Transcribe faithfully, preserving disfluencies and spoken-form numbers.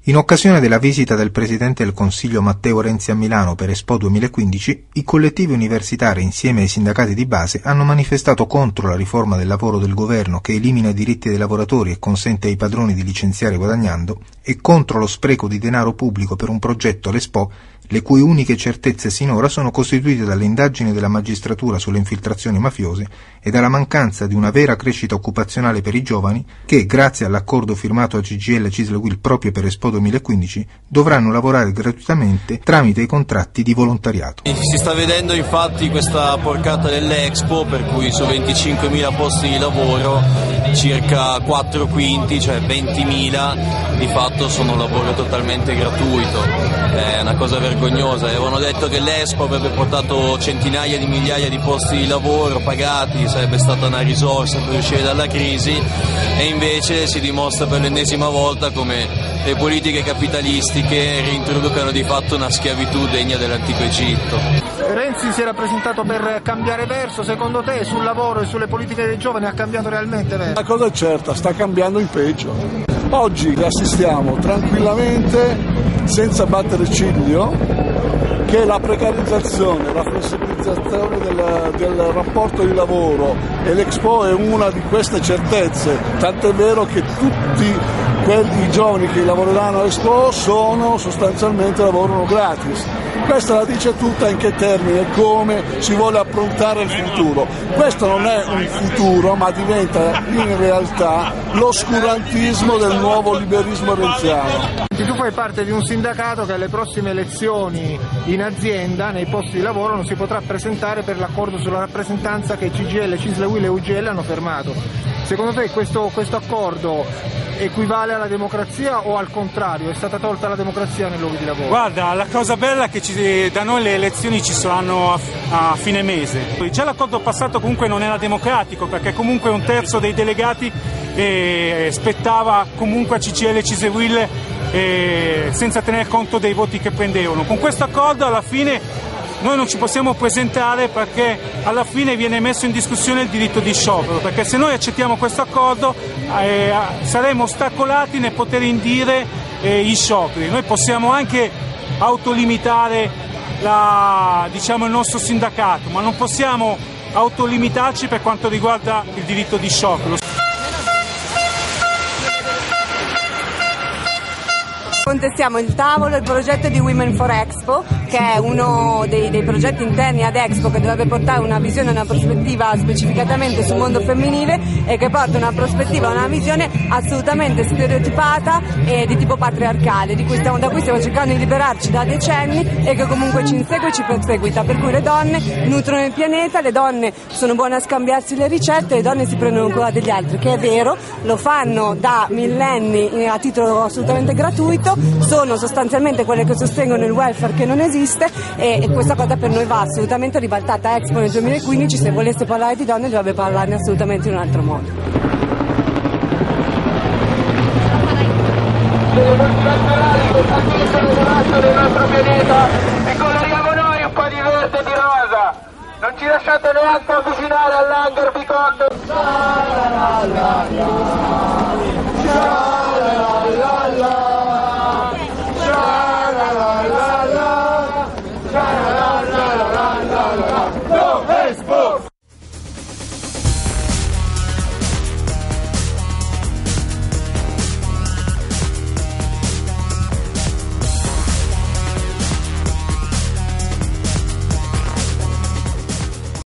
In occasione della visita del Presidente del Consiglio Matteo Renzi a Milano per Expo duemilaquindici, i collettivi universitari insieme ai sindacati di base hanno manifestato contro la riforma del lavoro del governo che elimina i diritti dei lavoratori e consente ai padroni di licenziare guadagnando, e contro lo spreco di denaro pubblico per un progetto all'Expo, le cui uniche certezze sinora sono costituite dalle indagini della magistratura sulle infiltrazioni mafiose e dalla mancanza di una vera crescita occupazionale per i giovani che, grazie all'accordo firmato a C G I L Cisl UIL proprio per Expo duemilaquindici, dovranno lavorare gratuitamente tramite i contratti di volontariato. Si sta vedendo infatti questa porcata dell'Expo, per cui su venticinquemila posti di lavoro circa quattro quinti, cioè ventimila, di fatto sono lavoro totalmente gratuito. È una cosa vergognosa. Avevano detto che l'Expo avrebbe portato centinaia di migliaia di posti di lavoro pagati, sarebbe stata una risorsa per uscire dalla crisi, e invece si dimostra per l'ennesima volta come le politiche capitalistiche reintroducano di fatto una schiavitù degna dell'antico Egitto. Renzi si era presentato per cambiare verso, secondo te sul lavoro e sulle politiche dei giovani ha cambiato realmente verso? La cosa è certa, sta cambiando in peggio. Oggi assistiamo tranquillamente, senza battere ciglio, che la precarizzazione, la flessibilizzazione del, del rapporto di lavoro e l'Expo è una di queste certezze, tant'è vero che tutti quelli giovani che lavoreranno all'Expo sono sostanzialmente lavorano gratis. Questa la dice tutta in che termini e come si vuole approntare il futuro. Questo non è un futuro, ma diventa in realtà l'oscurantismo del nuovo liberismo renziano. Tu fai parte di un sindacato che alle prossime elezioni in azienda, nei posti di lavoro, non si potrà presentare per l'accordo sulla rappresentanza che C G I L, Cisl UIL e U G L hanno firmato. Secondo te questo, questo accordo equivale alla democrazia o al contrario, è stata tolta la democrazia nei luoghi di lavoro? Guarda, la cosa bella è che ci, da noi le elezioni ci saranno a, a fine mese. Già l'accordo passato comunque non era democratico, perché comunque un terzo dei delegati eh, spettava comunque a C G I L, Cisl UIL, eh, senza tener conto dei voti che prendevano. Con questo accordo alla fine noi non ci possiamo presentare, perché alla fine viene messo in discussione il diritto di sciopero, perché se noi accettiamo questo accordo eh, saremo ostacolati nel poter indire eh, gli scioperi. Noi possiamo anche autolimitare la, diciamo, il nostro sindacato, ma non possiamo autolimitarci per quanto riguarda il diritto di sciopero. Contestiamo il tavolo, il progetto di Women for Expo, che è uno dei, dei progetti interni ad Expo, che dovrebbe portare una visione e una prospettiva specificatamente sul mondo femminile, e che porta una prospettiva, una visione assolutamente stereotipata e di tipo patriarcale, di cui stiamo, da cui stiamo cercando di liberarci da decenni e che comunque ci insegue e ci perseguita, per cui le donne nutrono il pianeta, le donne sono buone a scambiarsi le ricette, le donne si prendono cura degli altri, che è vero, lo fanno da millenni a titolo assolutamente gratuito, sono sostanzialmente quelle che sostengono il welfare che non esiste, e, e questa cosa per noi va assolutamente ribaltata. Expo nel duemilaquindici, se volesse parlare di donne, dovrebbe parlarne assolutamente in un altro modo. Delle multinazionali che stabiliscono il razzo del nostro pianeta e coloriamo noi un po' di verde e di rosa. Non ci lasciate neanche avvicinare all'hangar Bicotto.